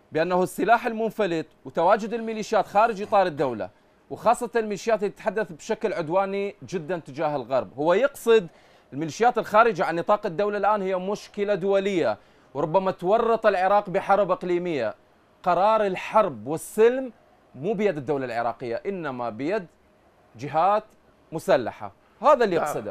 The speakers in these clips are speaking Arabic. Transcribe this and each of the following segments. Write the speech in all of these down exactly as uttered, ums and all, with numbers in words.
بأنه السلاح المنفلت وتواجد الميليشيات خارج إطار الدولة، وخاصة الميليشيات اللي تتحدث بشكل عدواني جدا تجاه الغرب، هو يقصد الميليشيات الخارجة عن نطاق الدولة الآن هي مشكلة دولية، وربما تورط العراق بحرب إقليمية. قرار الحرب والسلم مو بيد الدولة العراقية، إنما بيد جهات مسلحة. هذا اللي يقصده.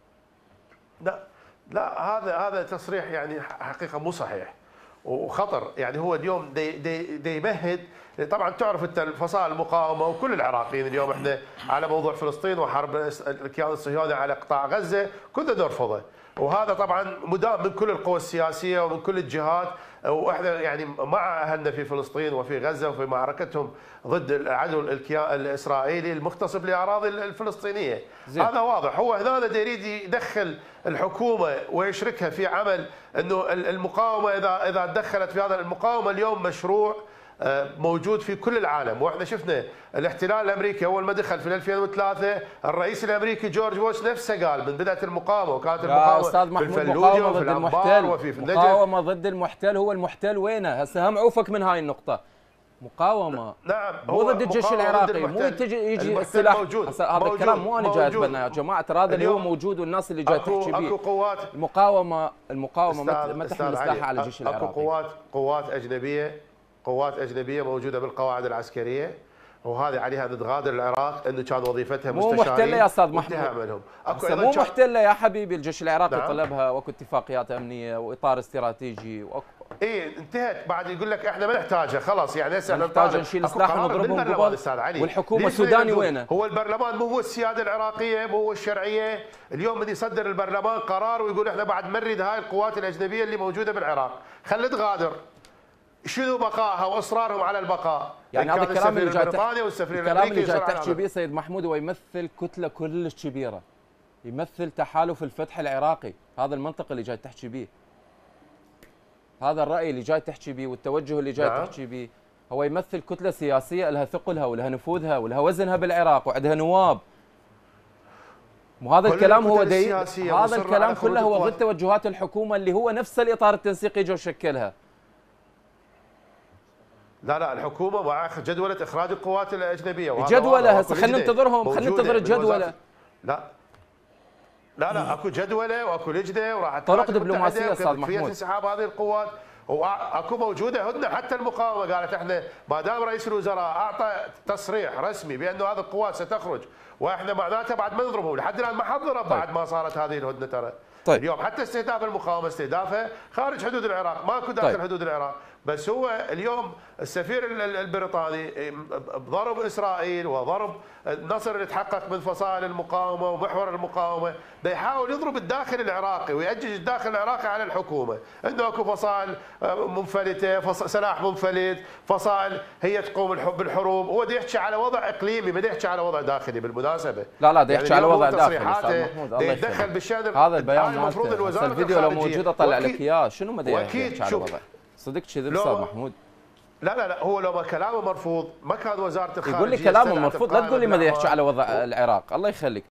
لا لا، هذا هذا تصريح يعني حقيقة مو صحيح وخطر. يعني هو اليوم دي دي دي يمهد. طبعا تعرف انت فصائل المقاومه وكل العراقيين اليوم احنا على موضوع فلسطين وحرب الكيان الصهيوني على قطاع غزه كلنا نرفضه، وهذا طبعا مدام من كل القوى السياسيه ومن كل الجهات، واحنا يعني مع اهلنا في فلسطين وفي غزه وفي معركتهم ضد العدو الكيان الاسرائيلي المغتصب لاراضي الفلسطينيه. زي. هذا واضح. هو هنا دا يريد يدخل الحكومه ويشركها في عمل انه المقاومه، اذا اذا تدخلت في هذا. المقاومه اليوم مشروع موجود في كل العالم، واحنا شفنا الاحتلال الامريكي اول ما دخل في ألفين وثلاثة الرئيس الامريكي جورج بوش نفسه قال من بدايه المقاومه، وكانت المقاومه في الفلوجه وفي الانبار وفي في النجف. مقاومه ضد المحتل. هو المحتل وينه؟ هسه هم عوفك من هاي النقطه. مقاومه نعم، مو ضد الجيش العراقي، مو تجي يجي السلاح موجود. هذا الكلام مو انا جاي اتبناه يا جماعه، ترى هذا اللي هو موجود والناس اللي جاي تحكي بيه. اكو قوات المقاومه المقاومه ما تحمل سلاحها على الجيش العراقي. اكو قوات قوات اجنبيه قوات اجنبيه موجوده بالقواعد العسكريه، وهذه عليها ان تغادر العراق، انه كان وظيفتها مستشارين. مو محتله يا استاذ محمود، مو محتله يا حبيبي. الجيش العراقي نعم. طلبها واكو اتفاقيات امنيه واطار استراتيجي واكو ايه انتهت. بعد يقول لك احنا ما نحتاجها خلاص، يعني هسه احنا نحتاج نشيل السلاح ونضربهم قبل. والحكومه السوداني وينه؟ هو البرلمان مو هو السياده العراقيه، مو هو الشرعيه. اليوم من يصدر البرلمان قرار ويقول احنا بعد نمرد هاي القوات الاجنبيه اللي موجوده بالعراق، خلي تغادر. شنو بقائها واصرارهم على البقاء؟ يعني هذا الكلام اللي جاي البريطاني والسفير الامريكي اللي جاي تحكي به سيد محمود هو يمثل كتله كلش كبيره، يمثل تحالف الفتح العراقي. هذا المنطق اللي جاي تحكي به، هذا الراي اللي جاي تحكي به والتوجه اللي جاي نعم. تحكي به، هو يمثل كتله سياسيه لها ثقلها ولها نفوذها ولها وزنها بالعراق وعندها نواب. وهذا الكلام هو دي هذا الكلام كله هو ضد توجهات الحكومه اللي هو نفس الاطار التنسيقي جو شكلها. لا لا، الحكومه مع جدوله اخراج القوات الاجنبيه. جدوله هسه خلينا ننتظرهم، خلينا ننتظر الجدوله. لا لا لا، اكو جدوله واكو لجنه وراح طرق دبلوماسيه استاذ محمود في انسحاب هذه القوات، واكو موجوده هدنه. حتى المقاومه قالت احنا ما دام رئيس الوزراء اعطى تصريح رسمي بانه هذه القوات ستخرج واحنا معناته بعد ما نضربهم، لحد الان ما حد ضرب طيب. بعد ما صارت هذه الهدنه ترى. طيب. اليوم حتى استهداف المقاومه استهدافها خارج حدود العراق، ماكو داخل طيب. حدود العراق. بس هو اليوم السفير البريطاني ضرب اسرائيل وضرب النصر اللي تحقق من فصائل المقاومه ومحور المقاومه، دا يحاول يضرب الداخل العراقي ويأجج الداخل العراقي على الحكومه، انه اكو فصائل منفلته، فص... سلاح منفلت، فصائل هي تقوم بالحروب. هو دا يحكي على وضع اقليمي، ما دا يحكي على وضع داخلي بالمناسبه. لا لا، دا يحكي على وضع داخلي استاذ محمود. الله يتدخل بالشان. هذا البيان المفروض الوزاره الفيديو لو موجود اطلع لك اياه. شنو ما دا يحكي على وضع؟ صدق كذب استاذ محمود. لا لا لا، هو لو ما كلامه مرفوض ما كان وزاره الخارجيه يقول لي كلامه مرفوض، لا تقول لي ما يحكي على وضع العراق. الله يخليك.